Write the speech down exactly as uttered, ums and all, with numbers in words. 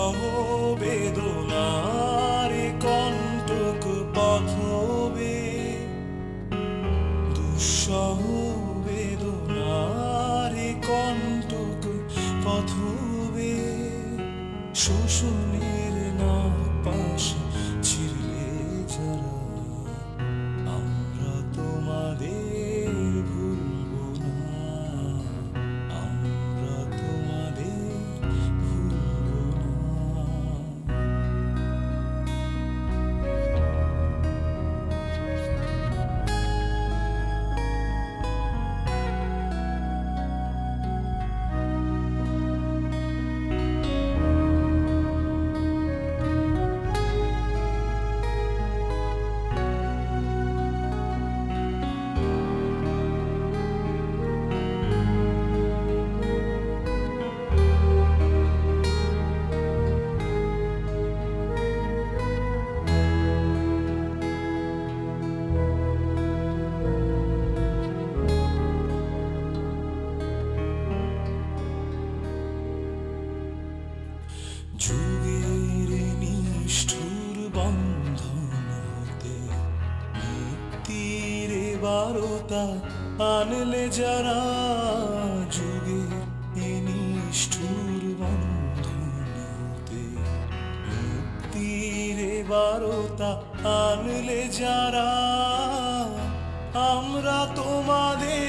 দুঃসহ বেদনার কণ্টক পথবে, দুঃসহ বেদনার কণ্টক পথবে, শোষণের নাগপাশ ছিঁড়লে যারা, আমরা তোমাদের ভুলব না, আমরা তোমাদের ভুলব না। যুগের নিষ্ঠুর বন্ধন হতে মুক্তির বারতা আনলে যারা, যুগের নিষ্ঠুর বন্ধন হতে মুক্তির বারতা আনলে যারা, আমরা তোমাদের